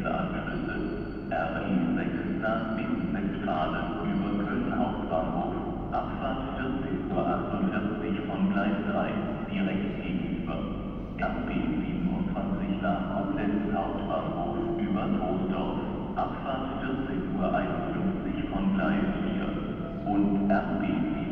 nächste Anschlüsse: RE6 nach Westfalen über Köln Hauptbahnhof, Abfahrt 14:48 Uhr von Gleis 3, direkt gegenüber. RB 27 nach Koblenz Hauptbahnhof über Troisdorf, Abfahrt 14:51 Uhr von Gleis 4 und RB